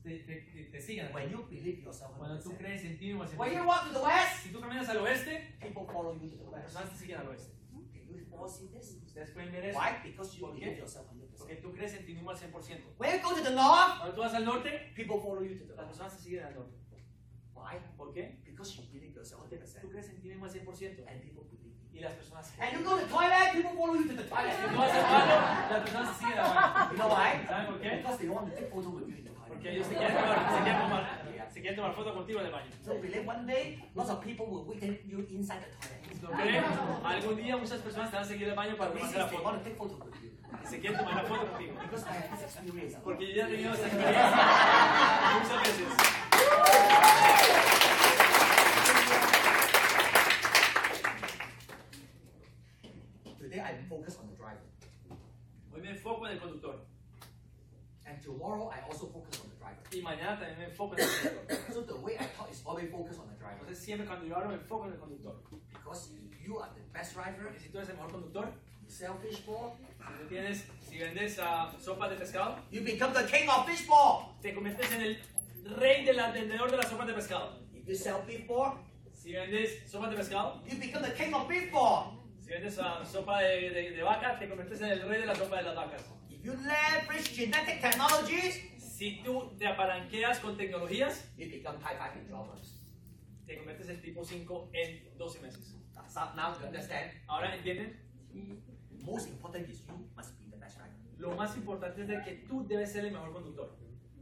te sigan. When you believe yourself, Cuando tú crees en ti mismo al when 100%. you walk to the west, Si tú caminas al oeste, people follow you to the las west. personas te siguen al oeste. Can you all see this? Ustedes pueden ver eso. Why? Because you ¿Por qué? believe yourself 100%. Porque tú crees en ti mismo al 100%. When you go to the north, Cuando tú vas al norte, people follow you to the las west. personas te siguen al norte. Why? ¿Por qué? Because you believe yourself Porque tú 100%. crees en ti mismo al 100%. And people believe you. Y las personas se And you go to the toilet, people follow you to the Si tú toilet. vas al baño, las personas se siguen al baño. You know why? ¿Saben por qué? Because they want to take photo with you in the Porque toilet. ellos se quieren tomar foto contigo en el baño. So believe one day, lots of people will wait you inside the toilet. ¿Lo creen? Algún día muchas personas te van a seguir el baño para This is tomarse la they foto. want to take photo with you. Y se quieren tomar la foto contigo. Because I have this experience. Porque yo ya he tenido esta experiencia muchas veces. Today I focus on the driver. Hoy me enfoco en el conductor. And tomorrow I also focus on the driver. Y mañana también me enfoco en el conductor. So the way I talk is always focus on the driver. Entonces siempre cuando yo hablo me enfoco en el conductor. Because if you are the best driver, Porque si tú eres el mejor conductor, you sell fish ball, si vendes sopas de pescado, you become the king of fish ball. te conviertes en el rey del vendedor de las sopas de pescado. If you sell beef ball, Si vendes sopas de pescado, you become the king of beef ball. si vendes sopa de vaca, te conviertes en el rey de la sopa de las vacas. If you leverage genetic technologies, Si tú te apalanqueas con tecnologías, you become type 5 in 12 months. te conviertes en tipo 5 en 12 meses. So now you understand, Ahora, ¿entienden? most important is you must be the best driver. Lo más importante es de que tú debes ser el mejor conductor.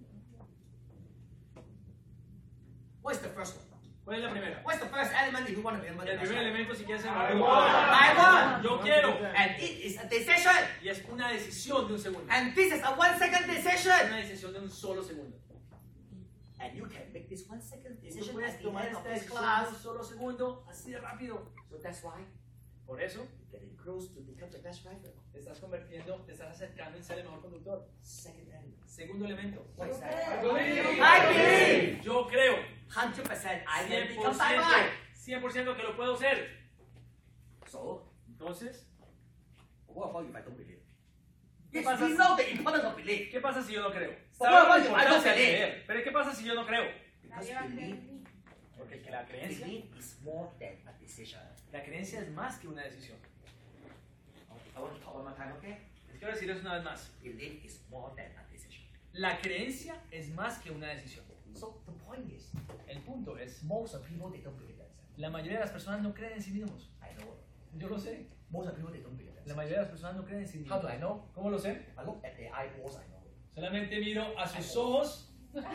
What is the first one? ¿Cuál es la primera? What's the first element if you want to become the El best primer driver? elemento, si quieres ser el I mejor want. conductor. Yo quiero. And it is a decision. Y es una decisión de un segundo. And this is a 1 second Es decision. una decisión de un solo segundo. And you can make this 1 second Y tú decision puedes at the tomar end of esta this decisión de un class. solo segundo, así de rápido. So that's why Por eso, getting close to become the best driver. te estás convirtiendo, te estás acercando en ser el mejor conductor. Second element. Segundo elemento. What is that? Believe. I believe. Yo creo 100% I can 100%, become Taiwan. 100% que lo puedo ser. So, Entonces, what about if I don't believe? ¿Qué Yes, pasa we si- know the importance of belief. ¿qué pasa si yo no creo? Pero Sabemos bueno, la importancia algo de que creer. Pero ¿qué pasa si yo no creo? Because belief, Porque que la creencia is more than a decision. es más que una decisión. I want to talk one more time, okay? Les quiero decir eso una vez más. Belief is more than a decision. La creencia es más que una decisión. So the point is, El punto es, most of people they don't believe themselves. la mayoría de las personas no creen en sí mismos. I know. Yo lo sé. Most of people they don't believe La themselves. mayoría de las personas no creen en sí How mismos. do I know? ¿Cómo lo sé? I look at their eyeballs, I know. Solamente miro a sus ojos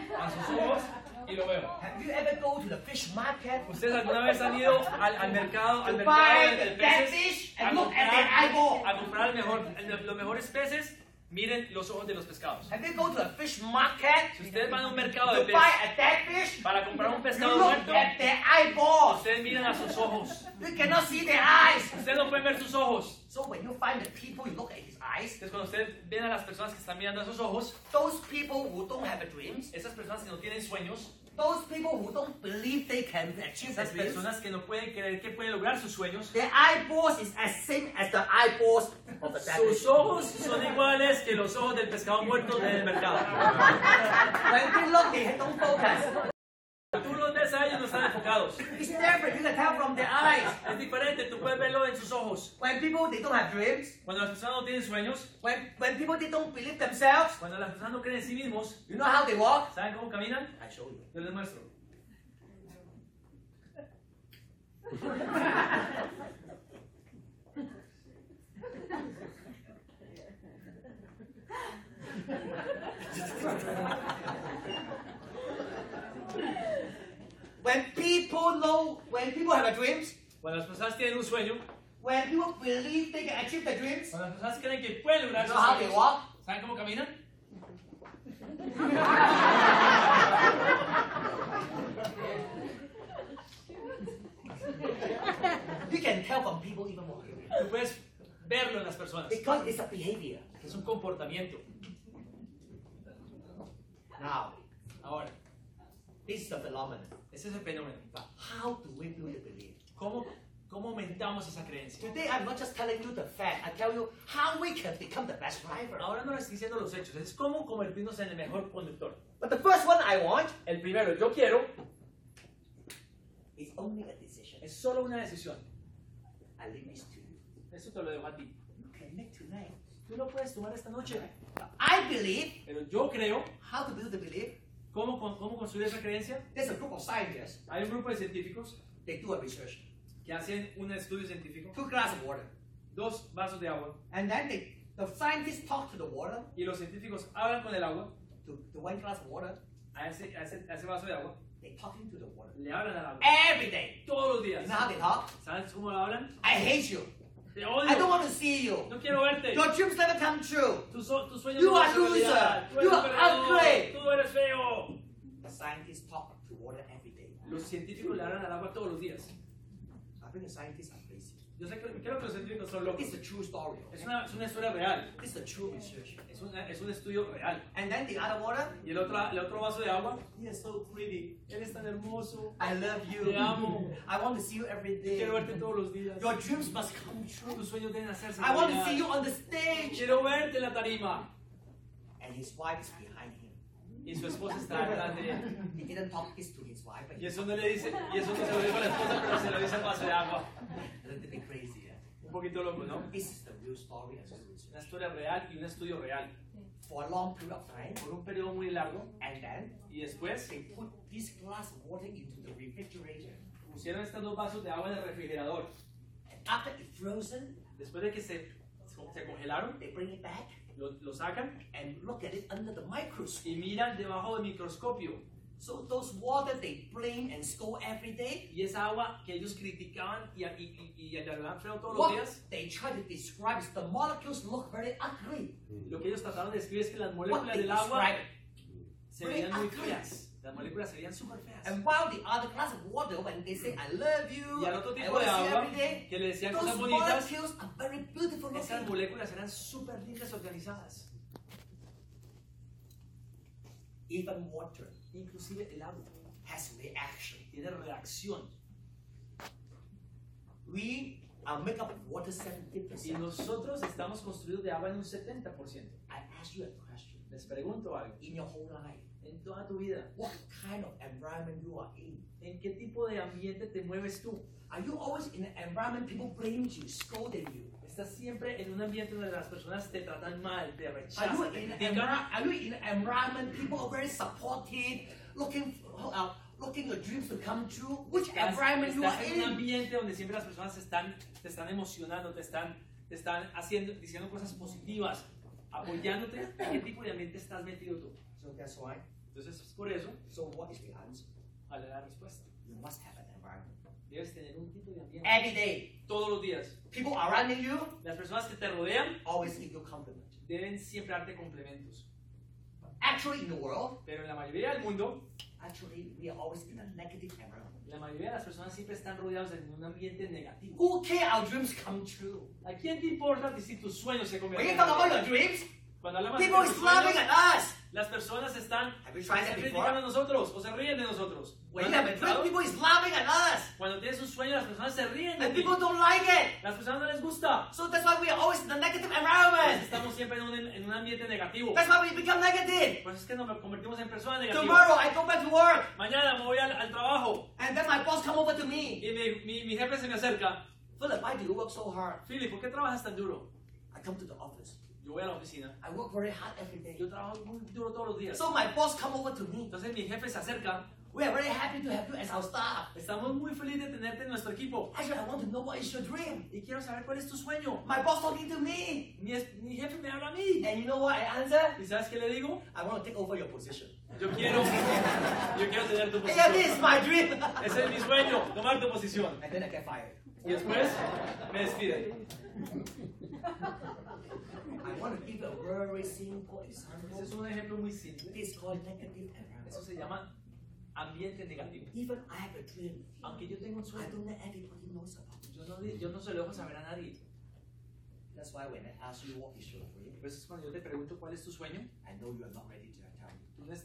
y lo veo. Have you ever go to the fish market ¿Ustedes alguna vez han ido al mercado to del buy the dead peces fish a and look at their eyeball? comprar los mejores peces? Miren los ojos de los pescados. Have you go to a fish market Si ustedes van a un mercado de to peces buy a dead fish? para comprar un You pescado look muerto, at their eyeballs. ustedes miran a sus ojos. You cannot see their eyes. Ustedes no pueden ver sus ojos. So when you find the people, you look at his eyes. Entonces cuando ustedes ven a las personas que están mirando a sus ojos, Those people who don't have a dreams, esas personas que no tienen sueños, those people who don't believe they can achieve their esas dreams, personas que no pueden creer que pueden lograr sus sueños, their eyeballs is as same as the eyeballs of the dead sus fish. ojos son iguales que los ojos del pescado muerto en el mercado. When they look, they don't focus. Tú los ves a ellos, no están enfocados. It's different. You can tell from their eyes. Es diferente, tú puedes verlo en sus ojos. When people they don't have dreams, Cuando las personas no tienen sueños, when people they don't believe themselves, cuando las personas no creen en sí mismos, you know how they walk? ¿saben cómo caminan? I show you. Yo les muestro. When people have a dreams, Cuando las personas tienen un sueño, when people believe they can achieve their dreams, cuando las personas creen que pueden lograr you sus know how they sueños, walk? ¿saben cómo caminan? You can tell from people even more. Tú puedes verlo en las personas. Because it's a behavior. Es un comportamiento. Now, Ahora, this is the phenomenon. ese es el fenómeno. But how do we build the belief? ¿Cómo aumentamos esa creencia? Today, I'm not just telling you the fact. I tell you how we can become the best driver. Ahora no les estoy diciendo los hechos, es cómo convertirnos en el mejor conductor. But the first first one I want El primero, yo quiero, is only a decision. es solo una decisión. I leave this to you. Eso te lo dejo a ti. You can make tonight. Tú lo puedes tomar esta noche. I believe. Pero yo creo, How to build the belief? ¿cómo construir esa creencia? There's a group of scientists. Hay un grupo de científicos They do a research. que hacen un estudio científico, 2 glasses of water. 2 vasos de agua, And then the scientists talk to the water, y los científicos hablan con el agua, to the 1 glass of water. a ese vaso de agua, They talking to the water. le hablan al agua. Every day. Todos los You días. know how they talk? ¿Sabes cómo lo hablan? I hate you. Te I don't odio. want to see you. No quiero verte. Your dreams never come true. Tus sueños You no are son realidad. loser. Tú You eres are perdedor. ugly. Tú eres feo. The scientists talk to water every day. Los científicos le hablan al agua todos los días. I think the scientists are crazy. Yo sé que creo que los científicos son locos. It's a true story. Es Okay? una historia real. It's a true research. Es un estudio real. And then the other water, Y el otro vaso de agua. You're so pretty. Eres tan hermoso. I love you. Te amo. I want to see you every day. Quiero verte todos los días. Your dreams must come true. Tus sueños deben hacerse I want to realidad. see you on the stage. Quiero verte en la tarima. And his wife is behind him. Y su esposa está detrás de él. He didn't talk this to his wife, but Y eso no le dice, y eso no se lo dijo a la esposa, pero se lo dice al vaso de agua. a little bit crazy. Yeah? Un poquito loco, ¿no? This is the real story and true research. Una historia real y un estudio real. For a long period of time, Por un periodo muy largo. and then Y después they put this glass of water into the refrigerator. pusieron estos 2 vasos de agua en el refrigerador. And after it's frozen, Después de que se congelaron, they bring it back lo sacan and look at it under the microscope. y miran debajo del microscopio. So those water they blame and scold every day, Y esa agua que ellos criticaban y le hablaban feo todos los what días, they try to describe is the molecules look very ugly. lo que ellos trataron de describir es que las What moléculas they del agua describe. se veían muy ugly. feas. Las moléculas se veían súper feas. And while the other glass of water, when they say I love you, Y al otro I tipo want de to see you agua every day, que le decían those cosas bonitas, molecules are very beautiful esas looking. moléculas eran súper limpias y organizadas. Even water Inclusive el agua has reaction. tiene reacción. We are made up of water Y 70%. nosotros estamos construidos de agua en un 70%. I ask you a question. Les pregunto algo. In your whole life, En toda tu vida, what kind of environment you are in? ¿en qué tipo de ambiente te mueves tú? Are you always in an environment people blame you, scolding you? ¿Estás siempre en un ambiente donde las personas te tratan mal, te Are you rechazan, te in critican? are you in an environment people are very supportive, looking your dreams to come true? Which environment you Estás are en un in? ambiente donde siempre las personas te están emocionando, te están diciendo cosas positivas, apoyándote. ¿En qué tipo de ambiente estás metido tú? So that's why. Entonces, por eso, So what is the answer? vale la respuesta. You must have an environment. Debes tener un tipo de ambiente. Every day, Todos los días. people surrounding you Las personas que te rodean always give you compliment. deben siempre darte complementos. Actually, in the world, Pero en la mayoría del mundo, actually, we are always in a negative environment. la mayoría de las personas siempre están rodeados en un ambiente negativo. Who care our dreams come true? ¿A quién te importa si tus sueños se When convierten you talk about en your dreams, Cuando hablamos de people tus is laughing sueños, at us. las personas están Have you tried that criticando before? a nosotros o se ríen de nosotros. When ¿No you has have a dream, pensado? people is laughing at us. Cuando tienes un sueño, las personas se ríen de And ti. people don't like it. Las personas no les gusta. So that's why we are always in a negative Pues environment. estamos siempre en un ambiente negativo. That's why we become negative. Por eso es que nos convertimos en personas negativas. Tomorrow I go back to work. Mañana me voy al trabajo And then my boss come over to me. y mi jefe se me acerca. Philip, why do you work so hard? Philip, ¿por qué trabajas tan duro? I come to the office. Yo voy a la oficina. I work very hard every day. Yo trabajo muy duro todos los días. So my boss come over to me. Entonces mi jefe se acerca. We are very happy to have you as our staff. Estamos muy felices de tenerte en nuestro equipo. Actually, I want to know what is your dream. Y quiero saber cuál es tu sueño. My boss talking to me. Mi jefe me habla a mí. And you know what I answer? ¿Y sabes qué le digo? I want to take over your position. Yo quiero tener tu Yeah, this is posición. my dream. Ese es mi sueño, tomar tu posición. And then I get fired. Y después me despiden. I want to give you a very simple example. Ese es un ejemplo muy simple. This is called negative environment. Eso se llama ambiente negativo. Even I have a dream. Aunque yo tengo un I sueño, don't let everybody knows about it. yo no se lo dejo saber a nadie. That's why when I ask you what is your dream, Por eso es cuando yo te pregunto cuál es tu sueño, I know you are not ready to tell me. tú no